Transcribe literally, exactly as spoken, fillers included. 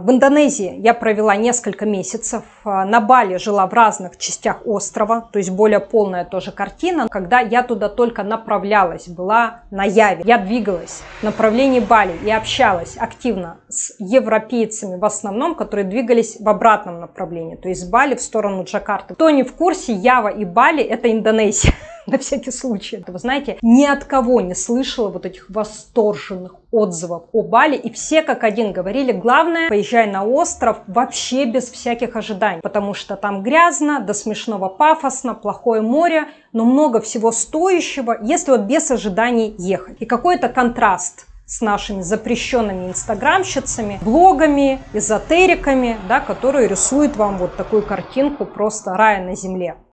В Индонезии я провела несколько месяцев. На Бали жила в разных частях острова, то есть более полная тоже картина. Когда я туда только направлялась, была на Яве, я двигалась в направлении Бали и общалась активно с европейцами в основном, которые двигались в обратном направлении, то есть с Бали в сторону Джакарты. Кто не в курсе, Ява и Бали — это Индонезия. На всякий случай. Вы знаете, ни от кого не слышала вот этих восторженных отзывов о Бали, и все как один говорили: главное, поезжай на остров вообще без всяких ожиданий, потому что там грязно, до смешного пафосно, плохое море, но много всего стоящего, если вот без ожиданий ехать. И какой-то контраст с нашими запрещенными инстаграмщицами, блогами, эзотериками, да, которые рисуют вам вот такую картинку просто рая на земле.